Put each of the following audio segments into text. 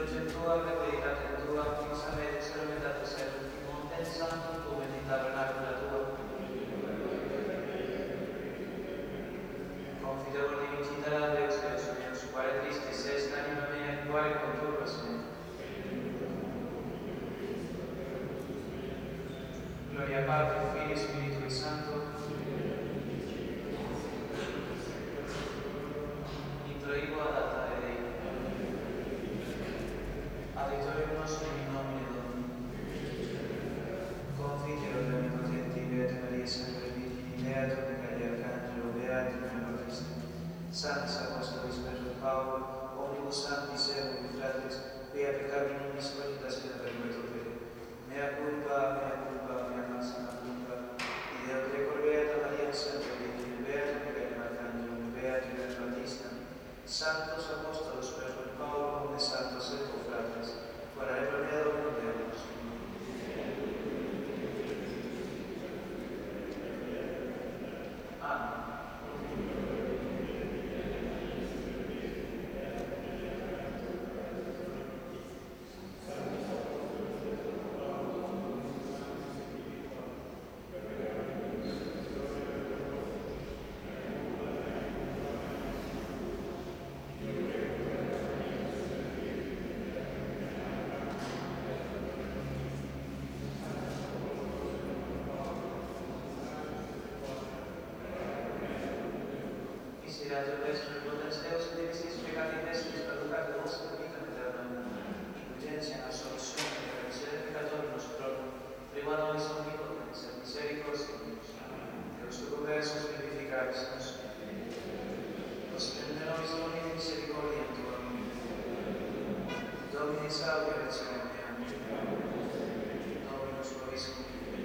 luce tua, per veritate tua, fissa me, serventate sempre, monte santo, tu bendita tabernáculo tua. Confidevole di vincita a Deus, Deus mio, su quale triste sesta anima mea, in quale conturbas me. Gloria a Padre, Figlio e Spirito Santo. Introibo ad altare Dei. Adiutorium nostrum in nomine Domini. Confiteor Dei potenti, Beata Maria Sempre Virgine, Beato Michael Arcangelo, Beato Nero Cristo. Sanctis Apostolis Petro Paolo, omnibus sancti servum fratres, via peccabili nobis cognitas et perpetuum pere. Mea culpa, mea massima culpa. Ideo precor Beata Maria Sempre Virgine, Beato Michael Arcangelo, Beato Ioannes Battista. Sanctos Apostolos Petro Paolo, omnes santos et confratres, orare pro mea Domino Deus. Amen. Misericordia Vesper, potens Deus, et divisis peccati vestis, traducate vostra vita eterna, indulgencia, absoluzione, redenzione peccatori nostrorum, prima nobis omnipotens, et misericordia Deus. Deus tu conversus vivificaris nos. Ostende nobis Domini misericordia tua. Domini salve orazione mea. Dominus vobiscum.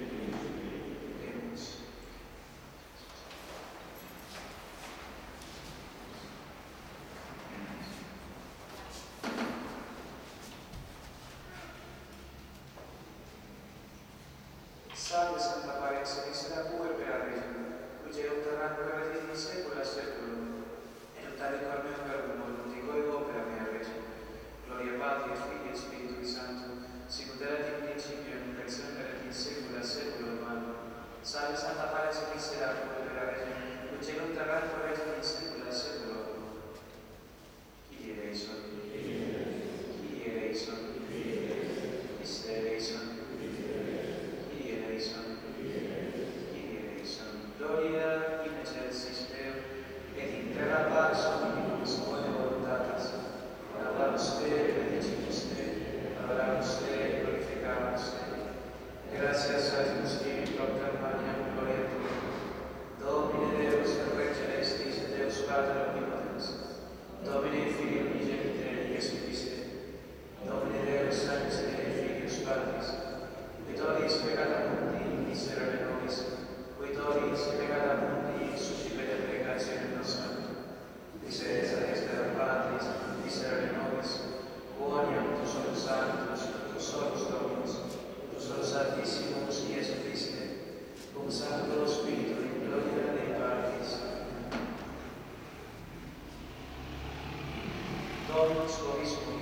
Salve Santa Parenza, misera puer per Regina, cui gerum terranno per in secula seculum, et notare cor meo verbum multico ego per mea Regina. Gloria Patri, Filii et Spiritui Sancto, sicut erat in principio, nunc et semper et in secula seculum. Amen. Salve Santa Parenza, misera puer per Regina, cui gerum terranno per in secula seculum. Kyrie eleison. Kyrie eleison. Iste eleison. Gloria in excelsis Deo, et in terra pax omnibus bone voluntatis. Alabamus Te, benedicimus Te, adoramus Te, glorificamus Te. Gracias a Deus Dei, propter Mariam, gloria Tua. Domine Deus, Rei Celestis, et Deus Pater omnipotens. Domine Filii unigenite, Iesu Christe. Domine Deus, Sanctus Dei, Filius Patris. Vitoris peccata mundi, miserere nobis. Vitoris peccata mundi, suscipete precatione nostra. Miserere extra Patris, miserere nobis. Quoniam tu solus sanctus, tu solus Dominus, tu solus Altissimus, Iesu Christe, cum Sancto Spiritu in gloria Dei Patris. Dominus vobiscum.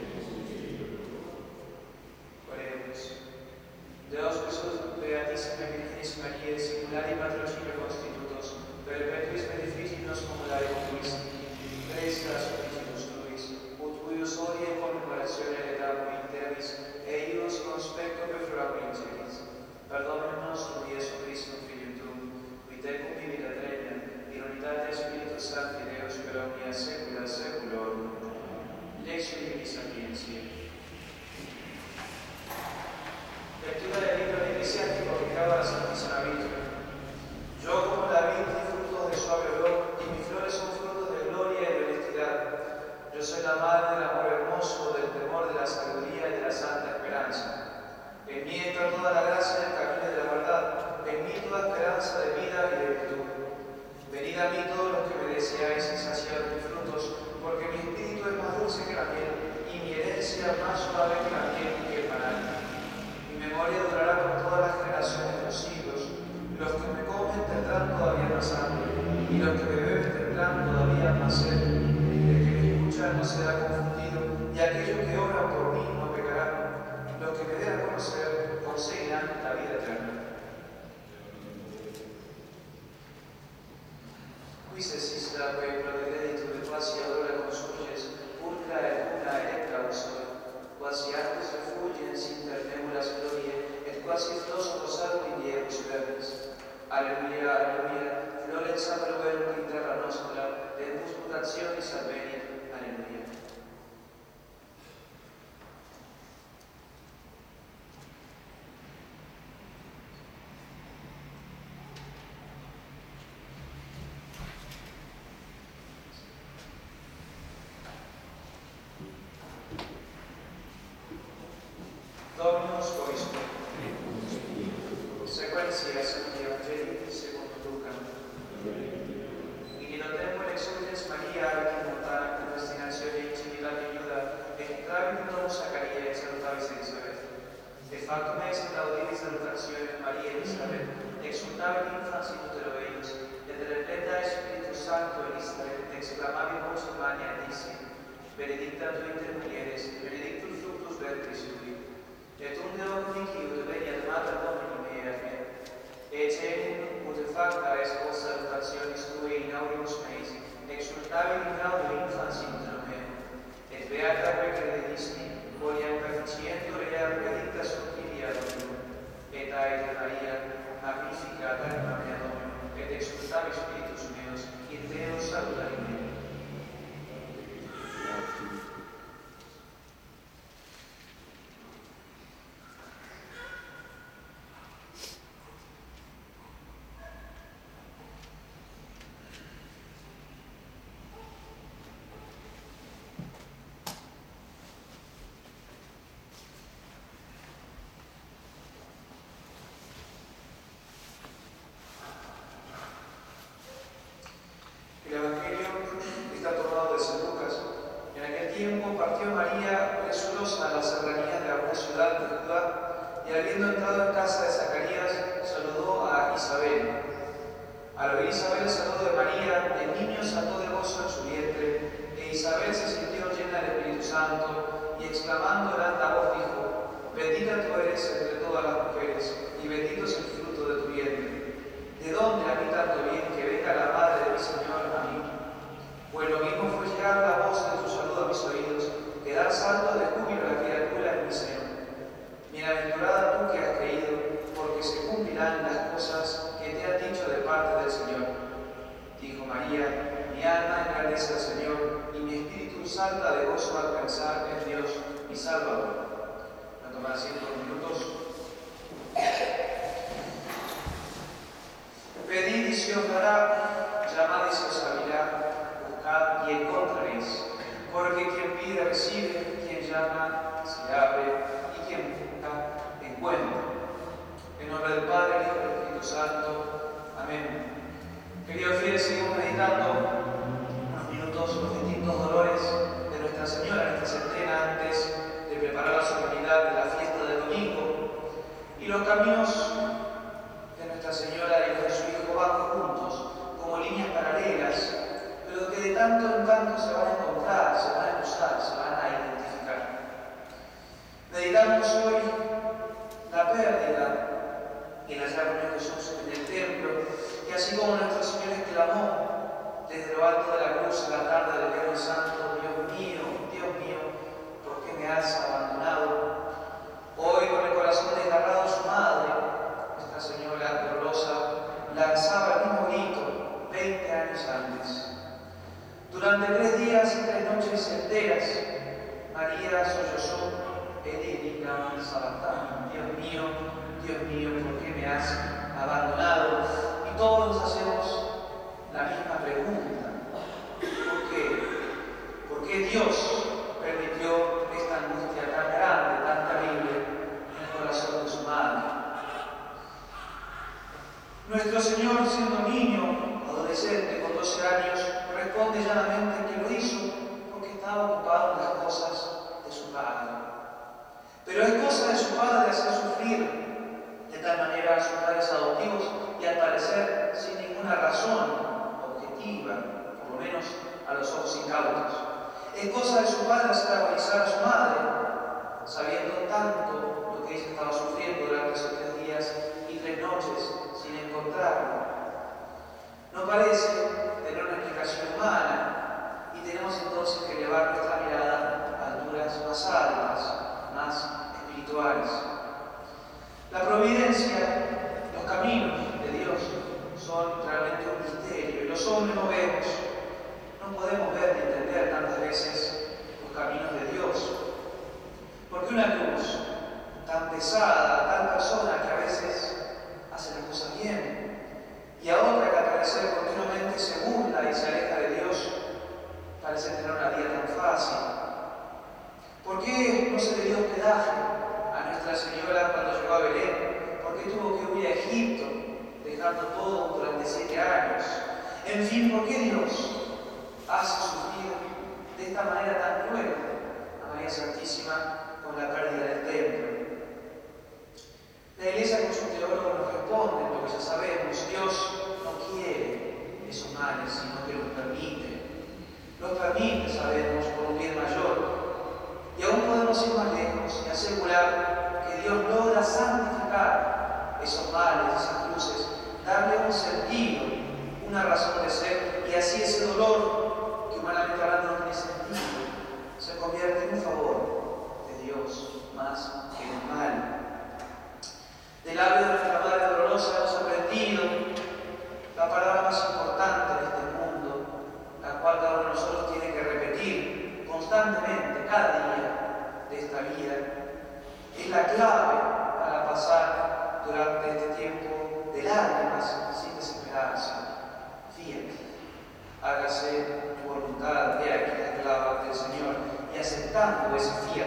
Oremus. Deus Christus, Beatissima Virginis Mariae, singulari patrocine constitutos, perpetuis beneficios comulare conquis, presta sufficimus tuis, ut cuius odie commemoratione letamo in terris, eius conspecto perfluaque in celis. Perdone nostrum, Iesu Christum, Filium Tuum, qui tecum vivit et regna, in unitate Spiritus Sancti Deus per omnia saecula saeculorum. Lectio Divini Sapientiae. Lectura del libro eclesiástico que graba la Santísima Virgen. Yo como la vid di frutos de suave olor, y mis flores son frutos de gloria y de honestidad. Yo soy la madre del amor hermoso, del temor, de la sabiduría y de la santa esperanza. En mí entra toda la gracia del camino de la verdad, en mí toda esperanza de vida y de virtud. Venid a mí todos los que me deseáis y saciad mis frutos, porque mi espíritu es más dulce que la miel, y mi herencia más suave que la miel y que el panal. Mi memoria durará por todas las generaciones de los siglos. Los que me comen tendrán todavía más hambre, y los que me beben tendrán todavía más sed. El que me escucha no será confundido, y aquellos que oran por mí no pecarán. Los que me den a conocer conseguirán la vida eterna. Qui se sista quei provvedimenti per quasi allora consulges, pulcra et una electra usoi, quasi artes refugiens inter nebulas glorie, et quasi filosofos alpiniebus verbis. Alleluia, alleluia, florens approverum in terra nostra, et mutationis advenit. Alleluia. Dominus vobiscum. Sequentia Sancti Evangelii secondo Luca. In illo tempore exulgens Maria archimota in destinazione civilate Iuda, et intravit in domus Zaccaria et salutavis Elisabeth. Et factum est et audivis salutationem Maria Elisabeth, exultavit infans in utero eius, et repleta Spiritus Sancto Elisabeth, exclamavit vox humana et dixit: Benedicta tu inter mulieres, benedictus fructus ventris tui. Et unde omnici ut veniat mater Domini mea, et celim ut facta est vos salutationis tui in aureus meis, exultavit in gaudo infans in utero meo. Et beata que credisti, quoniam perficientur ea predicta subtilia Dominum. Et aete Maria, magnificat anima mea Dominum, et exultavi spiritus meus, in Deo salutari meo. El Evangelio está tomado de San Lucas. En aquel tiempo partió María presurosa a las serranías de alguna ciudad de Judá, y habiendo entrado en casa de Zacarías, saludó a Isabel. Al oír Isabel el saludo de María, el niño saltó de gozo en su vientre, e Isabel se sintió llena del Espíritu Santo, y exclamando en alta voz dijo: Bendita tú eres entre todas las mujeres, y bendito es el fruto de tu vientre. ¿De dónde a mí tanto bien que venga la madre de mi Señor a mí? Pues lo mismo fue llegar la voz de tu saludo a mis oídos, que dar salto de júbilo a la criatura en mi seno. Bienaventurada tú que has creído, porque se cumplirán las cosas que te han dicho de parte del Señor. Dijo María: mi alma engrandece al Señor, y mi espíritu salta de gozo al pensar en Dios, mi Salvador. Va a tomar asiento unos minutos. Pedid y se os dará, llamad y se os abrirá, buscad y encontraréis. Porque quien pide recibe, quien llama se abre, y quien busca encuentra. En nombre del Padre, del Hijo y del Espíritu Santo. Amén. Queridos fieles, seguimos meditando unos minutos los distintos dolores de Nuestra Señora en esta centena antes de preparar la solemnidad de la fiesta del domingo, y los caminos de Nuestra Señora y los de su Hijo van juntos, como líneas paralelas, pero que de tanto en tanto se van a encontrar, se van a cruzar, se van a identificar. Meditamos hoy la pérdida y la llave de Jesús en el templo, y así como nuestro Señor exclamó desde lo alto de la cruz en la tarde del Viernes Santo: Dios mío, ¿por qué me has abandonado? Hoy, con el corazón desgarrado, su madre, Nuestra Señora dolorosa, lanzaba el mismo grito 20 años antes. Durante 3 días y 3 noches enteras, María sollozó: Eleni lama sabactani, Dios mío, ¿por qué me has abandonado? Y todos nos hacemos la misma pregunta: ¿por qué? ¿Por qué Dios permitió esta angustia tan grande, tan terrible en el corazón de su madre? Nuestro Señor, siendo niño, adolescente, con 12 años, responde llanamente que lo hizo porque estaba ocupado en las cosas de su Padre. Pero es cosa de su Padre hacer sufrir de tal manera a sus padres adoptivos, y al parecer sin ninguna razón objetiva, por lo menos a los ojos incautos. Es cosa de su padre hacer agonizar a su madre, sabiendo tanto lo que ella estaba sufriendo durante esos 3 días y 3 noches sin encontrarlo. No parece tener una explicación humana y tenemos entonces que elevar nuestra mirada a alturas más altas, más espirituales. La providencia, los caminos de Dios son realmente un misterio y los hombres no vemos. No podemos ver ni entender tantas veces los caminos de Dios. Porque una cruz tan pesada, tal persona que a veces hace las cosas bien, y a otra que al parecer continuamente se burla y se aleja de Dios, parece tener una vida tan fácil. ¿Por qué no se le dio hospedaje a Nuestra Señora cuando llegó a Belén? ¿Por qué tuvo que huir a Egipto, dejando todo durante 7 años? En fin, ¿por qué Dios hace sufrir de esta manera tan cruel a María Santísima con la pérdida del templo? La Iglesia con sus teólogos nos responde lo que ya sabemos: Dios no quiere esos males, sino que los permite. Los permite, sabemos, por un bien mayor. Y aún podemos ir más lejos y asegurar que Dios logra santificar esos males, esas cruces, darle un sentido, una razón de ser, y así ese dolor, que humanamente hablando no tiene sentido, se convierte en un favor de Dios más que en el mal. Del labio de nuestra Madre Dolorosa hemos aprendido la palabra más importante de este mundo, la cual cada uno de nosotros tiene que repetir constantemente, cada día de esta vida. Es la clave para pasar durante este tiempo de lágrimas sin desesperarse. Fiat, hágase tu voluntad, he aquí la esclava del Señor. Y aceptando ese fiat,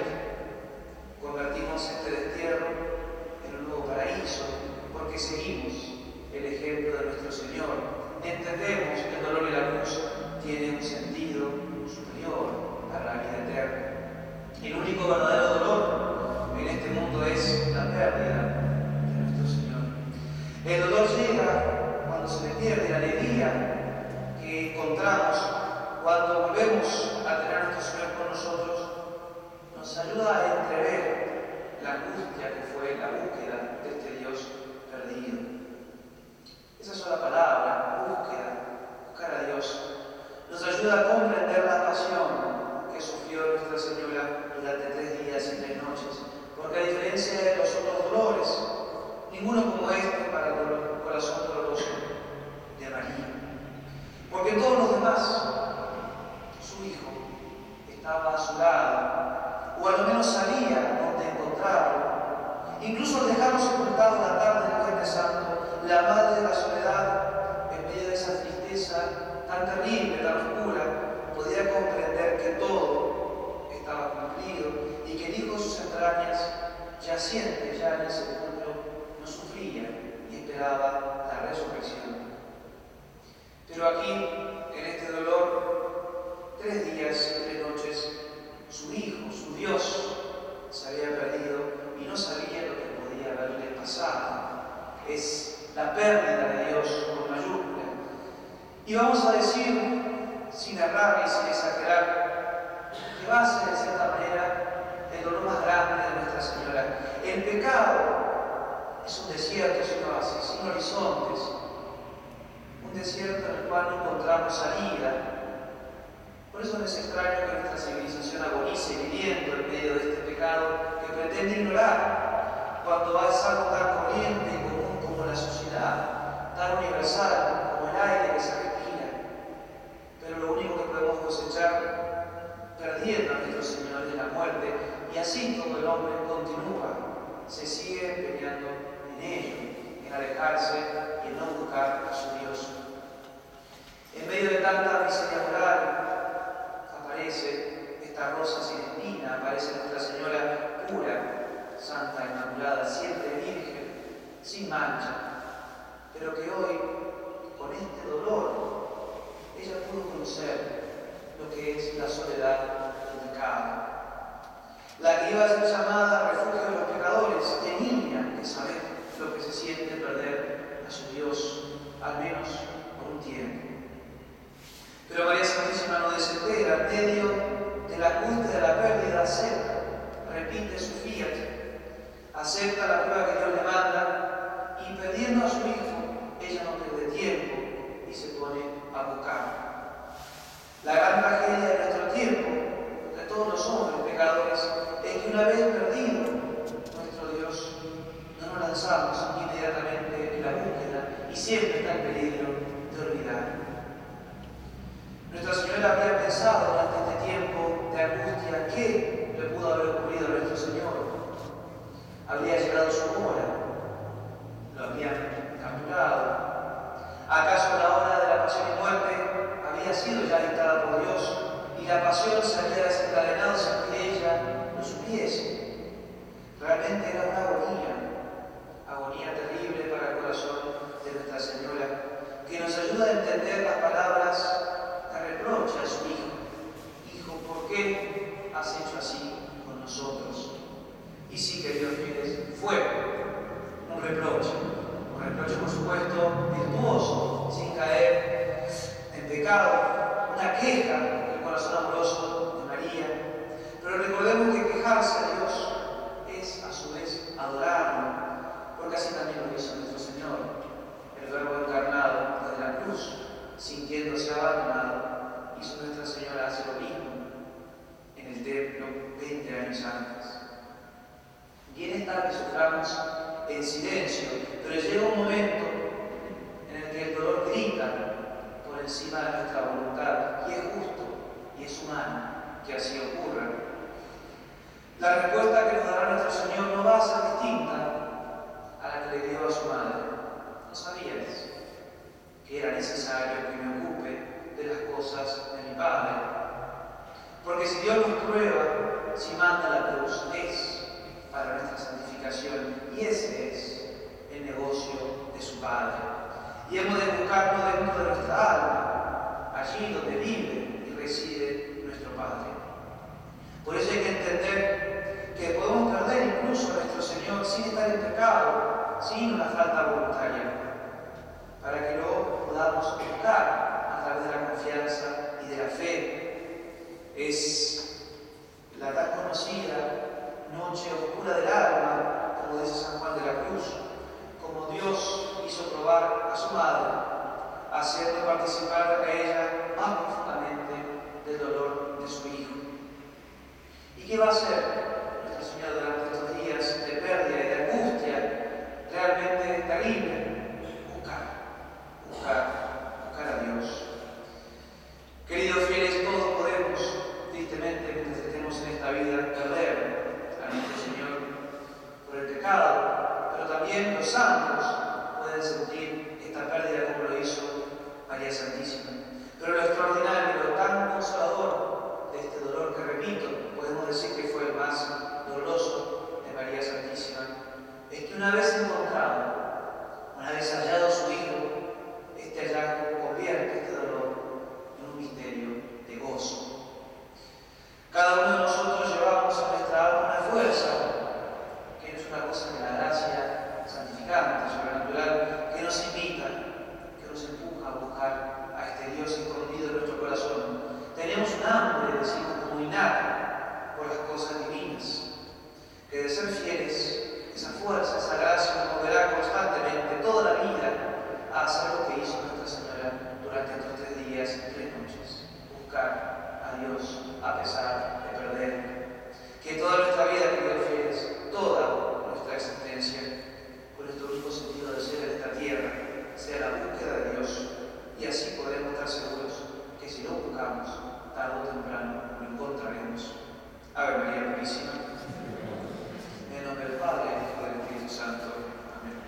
convertimos este destierro en un nuevo paraíso, porque seguimos el ejemplo de nuestro Señor. Entendemos que el dolor y la cruz tienen un sentido superior para la vida eterna. El único verdadero dolor en este mundo es la pérdida de nuestro Señor. El dolor llega cuando se le pierde la alegría que encontramos cuando volvemos a tener a nuestro Señor con nosotros. Nos ayuda a entrever la angustia que fue la búsqueda de este Dios perdido. Esa sola palabra, búsqueda, buscar a Dios, nos ayuda a comprender la pasión que sufrió Nuestra Señora durante 3 días y 3 noches, porque a diferencia de los otros dolores, ninguno como este para el corazón doloroso de María. Porque todos los demás, su Hijo estaba a su lado, o al menos sabía dónde encontrarlo. Incluso al dejarlo sepultado la tarde del Viernes Santo, la Madre de la Soledad, en medio de esa tristeza tan terrible, tan oscura, podía comprender que todo estaba cumplido y que el Hijo de sus entrañas, yaciente ya en el sepulcro, no sufría y esperaba la resurrección. Pero aquí, en este dolor, 3 días y 3 noches, su Hijo, su Dios, se había perdido y no sabía lo que podía haberle pasado. Es la pérdida de Dios con mayúscula. Y vamos a decir, sin errar y sin exagerar, que va a ser de cierta manera el dolor más grande de Nuestra Señora. El pecado es un desierto sin oasis, sin horizontes, un desierto en el cual no encontramos salida. Por eso no es extraño que nuestra civilización agonice viviendo en medio de este pecado que pretende ignorar, cuando es algo tan corriente y común como la sociedad, tan universal como el aire que se respira. Pero lo único que podemos cosechar perdiendo a nuestro Señor es la muerte, y así todo el hombre continúa, se sigue empeñando en ello, en alejarse y en no buscar a su Dios. En medio de tanta miseria moral aparece esta rosa sin espina, aparece Nuestra Señora pura, santa, inmaculada, siempre virgen, sin mancha, pero que hoy, con este dolor, ella pudo conocer lo que es la soledad del pecado. La que iba a ser llamada refugio de los pecadores, tenía que saber lo que se siente perder a su Dios, al menos por un tiempo. Pero María Santísima no desespera. En medio dispone a buscar. La gran tragedia de nuestro tiempo, de todos los hombres pecadores, es que una vez perdido nuestro Dios, no nos lanzamos inmediatamente en la búsqueda y siempre está en peligro de olvidar. Nuestra Señora habría pensado durante este tiempo de angustia qué le pudo haber ocurrido a nuestro Señor. Habría llegado su hora, lo habían capturado. ¿Acaso la hora de la pasión y muerte había sido ya dictada por Dios y la pasión se había desencadenado sin que ella lo supiese? Realmente era una agonía terrible para el corazón de Nuestra Señora, que nos ayuda a entender las palabras de reproche a su Hijo. Hijo, ¿por qué has hecho así con nosotros? Y sí, queridos fieles, fue un reproche por supuesto virtuoso, sin caer en pecado, una queja del corazón amoroso de María. Pero recordemos que quejarse a Dios es a su vez adorarlo, porque así también lo hizo nuestro Señor, el Verbo encarnado desde la cruz, sintiéndose abandonado, hizo Nuestra Señora hacer lo mismo en el templo 20 años antes. Bien está que suframos en silencio, pero llega un momento en el que el dolor grita por encima de nuestra voluntad, y es justo y es humano que así ocurra. La respuesta que nos dará nuestro Señor no va a ser distinta a la que le dio a su madre. ¿No sabías que era necesario que me ocupe de las cosas de mi Padre? Porque si Dios nos prueba, si manda la cruz, es para nuestra santificación, y ese es el negocio de su Padre. Y hemos de buscarlo dentro de nuestra alma, allí donde vive y reside nuestro Padre. Por eso hay que entender que podemos perder incluso a nuestro Señor sin estar en pecado, sin una falta voluntaria, para que lo podamos buscar a través de la confianza y de la fe. Es la tan conocida noche oscura del alma, como dice San Juan de la Cruz, como Dios hizo probar a su madre, haciendo participar a ella más profundamente del dolor de su Hijo. ¿Y qué va a hacer Nuestra Señora durante estos días de pérdida y de angustia realmente terrible? Buscar a Dios. Queridos fieles, todos podemos, tristemente, mientras estemos en esta vida, perder a nuestro Señor por el pecado, pero también los santos pueden sentir esta pérdida como lo hizo María Santísima. Pero lo extraordinario, lo tan consolador de este dolor, que repito, podemos decir que fue el más doloroso de María Santísima, es que una vez encontrado, una vez hallado su Hijo, este hallazgo convierte este dolor en un misterio de gozo. Cada uno de nosotros llevamos en nuestra alma una fuerza, que no es una cosa de la gracia santificante, sobrenatural, que nos invita, que nos empuja a buscar a este Dios escondido en nuestro corazón. Tenemos un hambre, decimos, como innata por las cosas divinas, que de ser fieles, esa fuerza, esa gracia nos moverá constantemente toda la vida a hacer lo que hizo Nuestra Señora durante estos 3 días y 3 noches, buscar a Dios a pesar de perder. Que toda nuestra vida, queridos fieles, toda nuestra existencia, con nuestro único sentido de ser en esta tierra, sea la búsqueda de Dios, y así podremos estar seguros que si lo buscamos, tarde o temprano lo encontraremos. Ave María Purísima. En el nombre del Padre, del Hijo y del Espíritu Santo. Amén.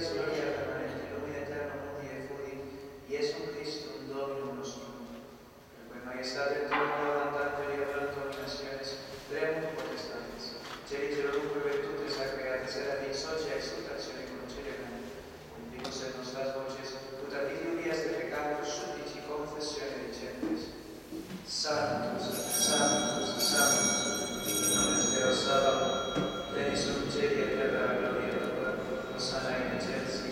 Spiritus, gloria permanente, lumine eterno mundi et fudi, Iesum Christum Dominum nostrum. Per cui Majestate Tuum, mandante ad dominaciones, dremum potestates, celicero lunque virtutes agregates serafis, socia exultatione concedere, cumplimus et nostras voces, ut abitulias de peccatus supplici confessione dicentes. Sanctus, Sanctus, Sanctus, in nomine Deo Sabaoth, pleni sub celi et terra gloria tua, Hosanna in excelsis.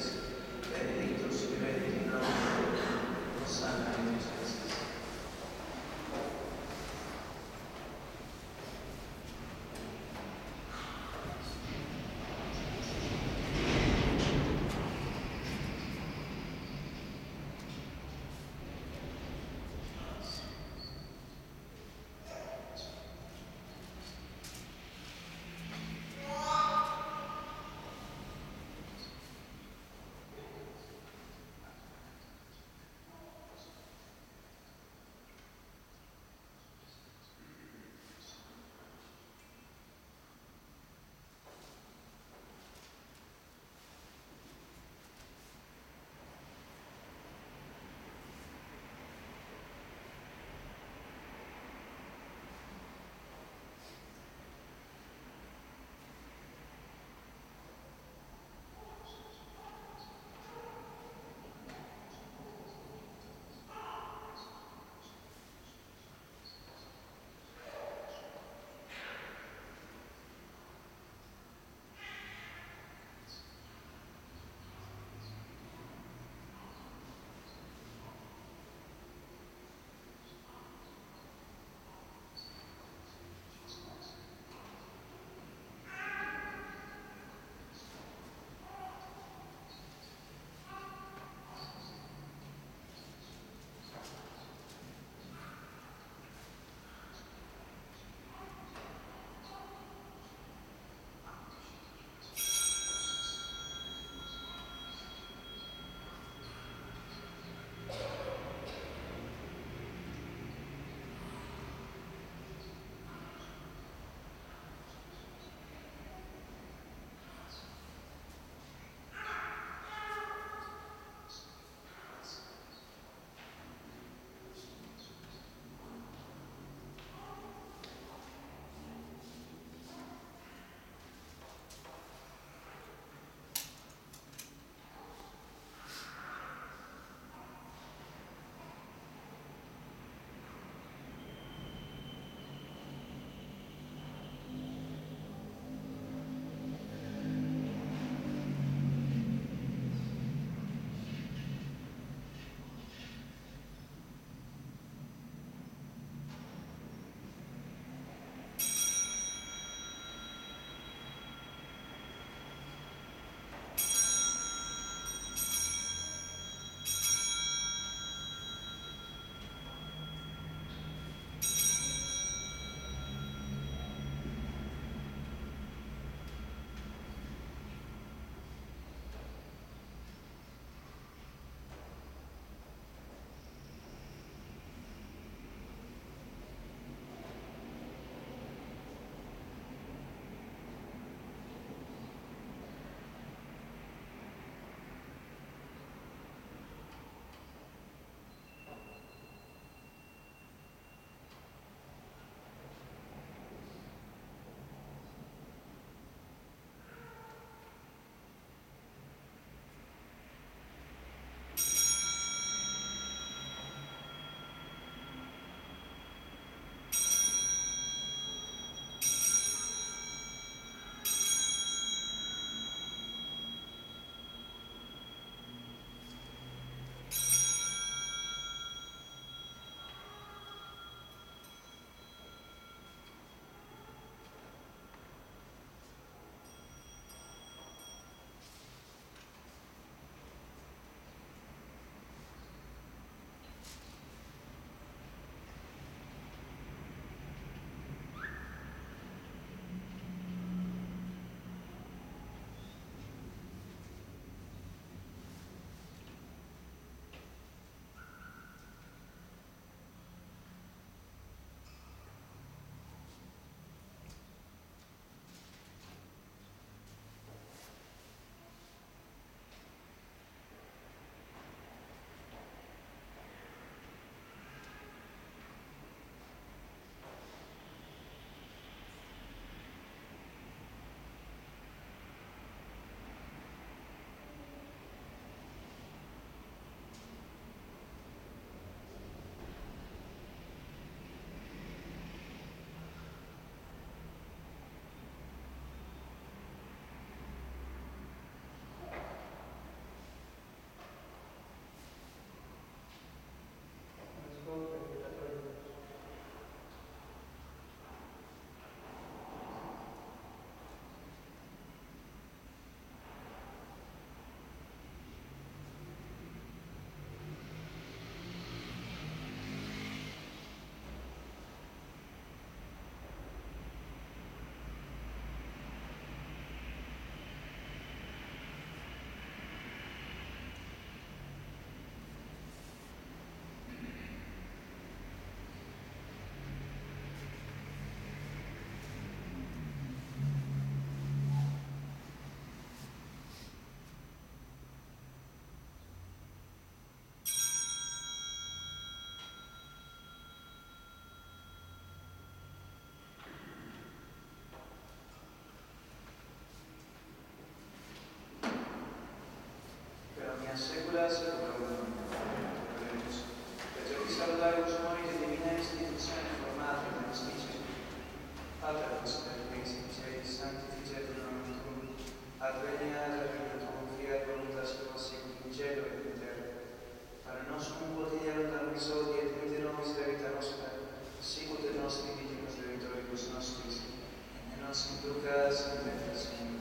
nos induzcas en tentación.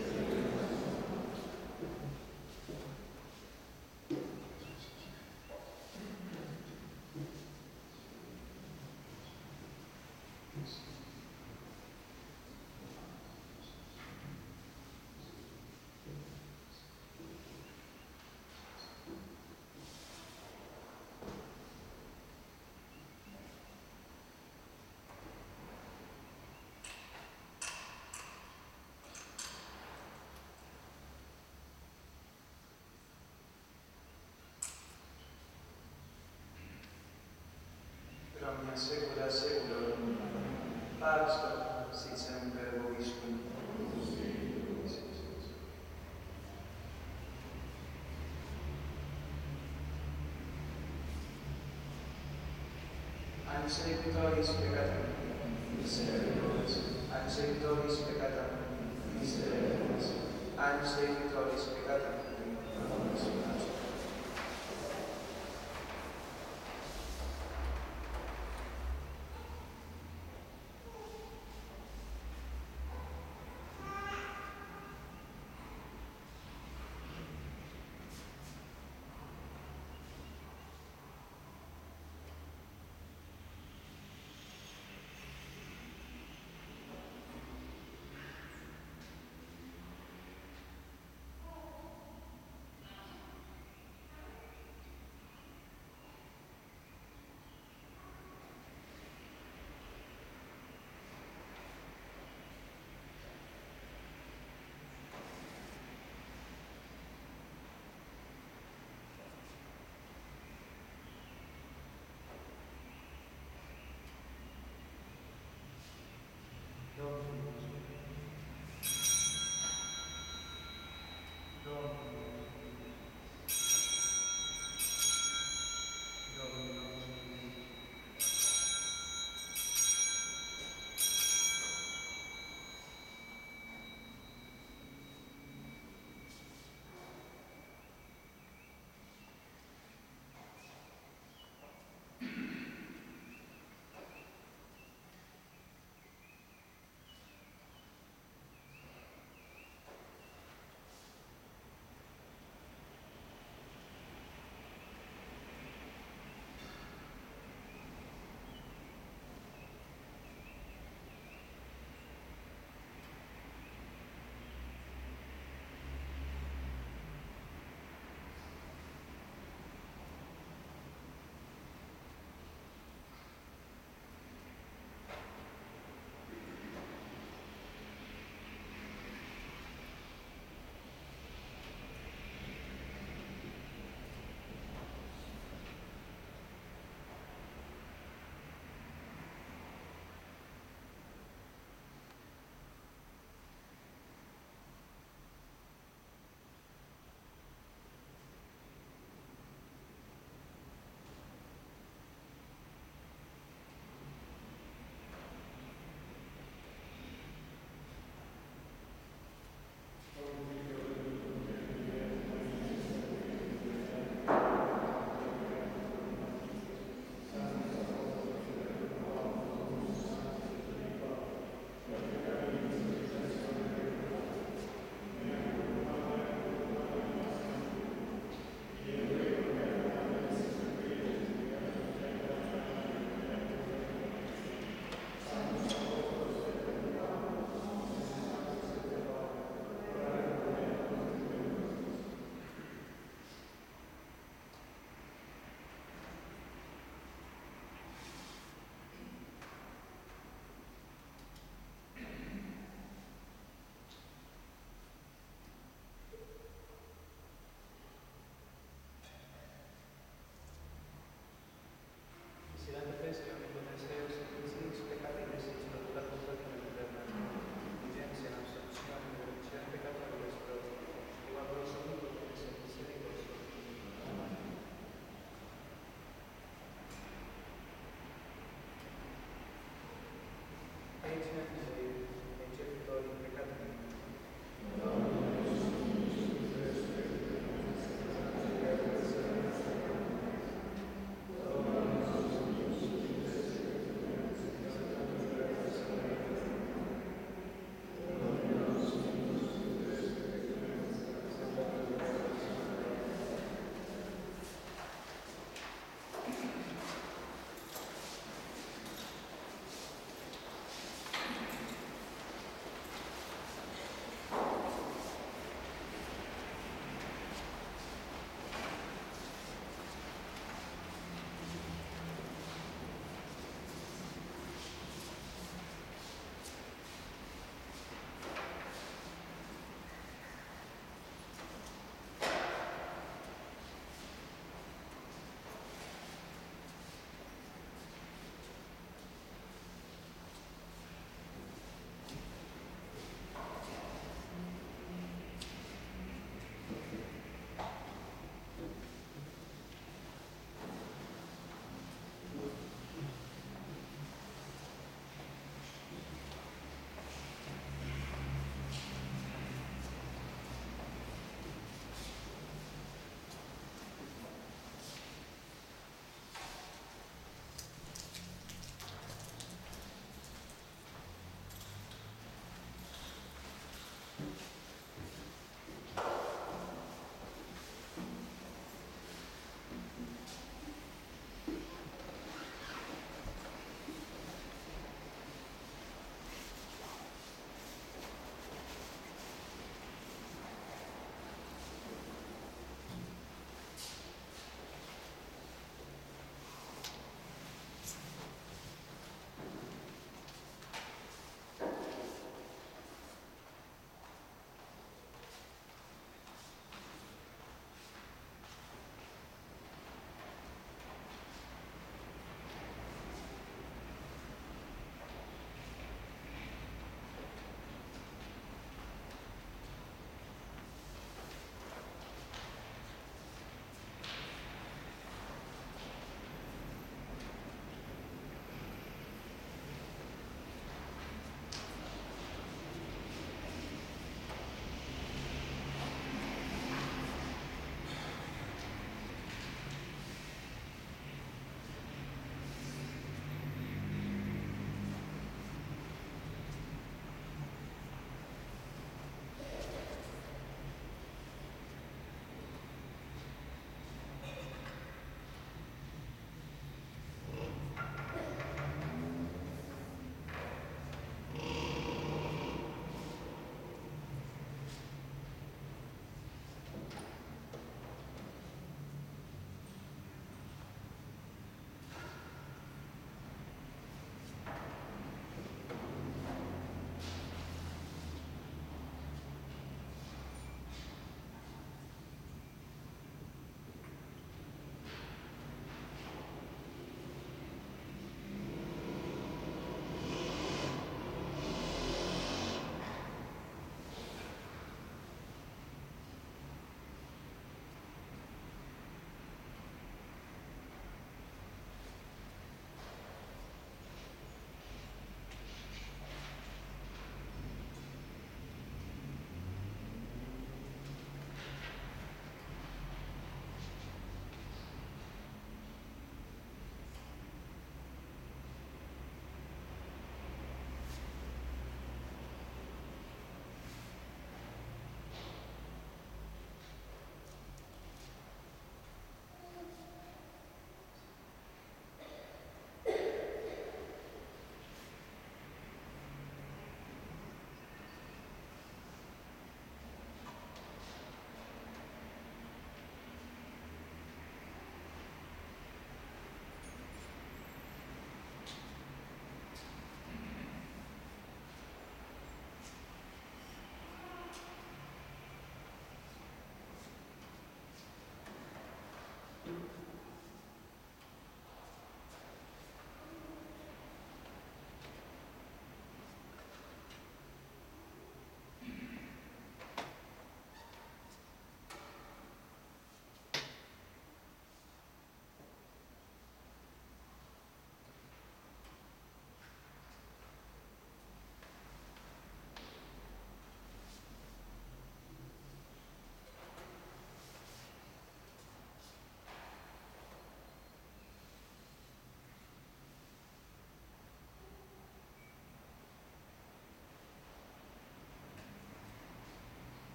Pro mia secula seculorum, Pax sit semper vobiscum. An sequitoris peccatum, miserere nobis. An sequitoris peccatum, miserere nobis. An sequitoris peccatum, miserere nobis.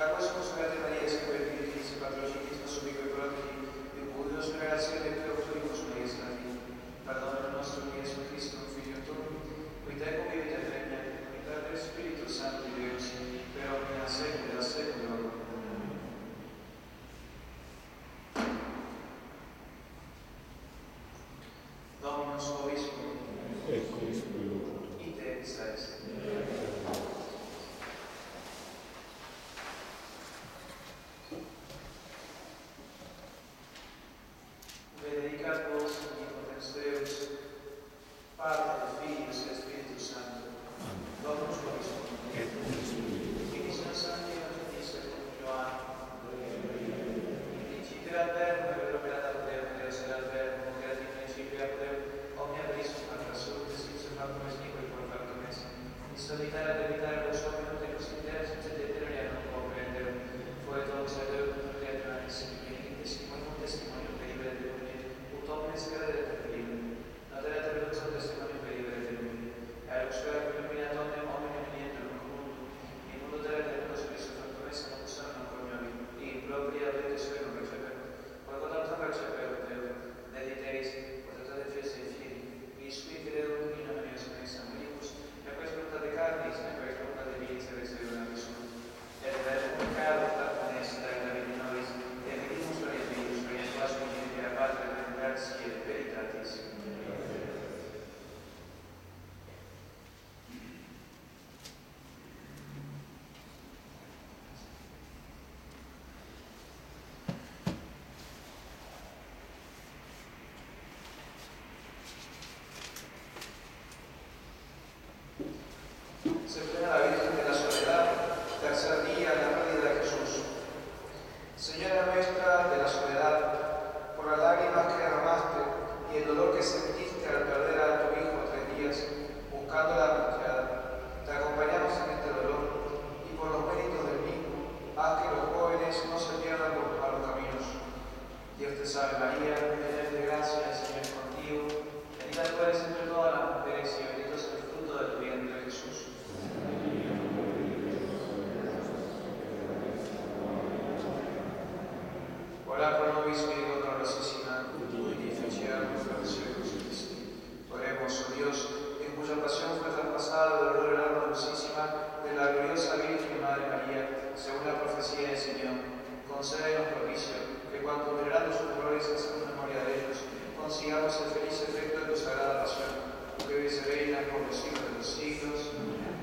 Acqua consumate Maria, sempre Filii, patrocinis nostro Amico e Protegi, e Budios relazione e autoribus Maestati, perdona il nostro Gesù Cristo, Figlio tuo, qui te come vita regna, unità del Spirito Santo di Dio, per omnia secula seculorum. Dominus vobiscum, et cum spiritu tuo. ite sais. Benedicat vos omnipotens Deus, Pater, Filius et Spiritus Sanctus. Dominus vobiscum. Et cum spiritu tuo. Finis nos Sancti Evangelis Johannem. Incipit Verbo, et vero creator Deum, Deus erat Verbo, erat in principio ad Deum, omnia verisum ad surtis, ipsum factum est nihil por factum est. In solitaria debitare los hominum de cositeres, et eterea non povere Deum. Foet omnes ad Deum, creatura in sine, testimonium peribere Deum, ut omnes credere peribere. Notera terminus testimonium peribere Deum. Et lux vera illuminat omnem hominum iniendum mundo, in mundo terra terminus Christus factum est non non cognovi, in propria vete sua non receperum. Quod tanto receperum Deum, dediteis, potestate fies et fili, vis qui creum in nomine Iesu Christi omnibus, et quae voluntate carnis, et quae voluntate divis recebere visum. Et verbum peccatum factum est in vita nobis, et vidimus gloria Deus, gloria Patri et Patri et gratiae et veritatis. Se plena la Virgen de la Soledad, tercer día de la pérdida de Jesús. Señora nuestra de la soledad, por las lágrimas que derramaste y el dolor que sentiste al perder a tu hijo 3 días, buscando la angustiada, te acompañamos en este dolor y por los méritos del mismo, haz que los jóvenes no se pierdan por los malos caminos. Dios te salve María, llena de gracia, el Señor es contigo, bendita tú eres entre todas las mujeres y bendito es el fruto de tu vientre Jesús. Ora pro nobis Virgo dolorosísima, ut efficiamus Seus Christi. Oremos, oh Dios, en cuya pasión fue traspasado el dolor del alma dulcísima de la gloriosa Virgen Madre María, según la profecía del Señor. Concédenos propicio, que cuando venerando sus dolores hacemos memoria de ellos, consigamos el feliz efecto de tu sagrada pasión, que vive y reina por los siglos de los siglos.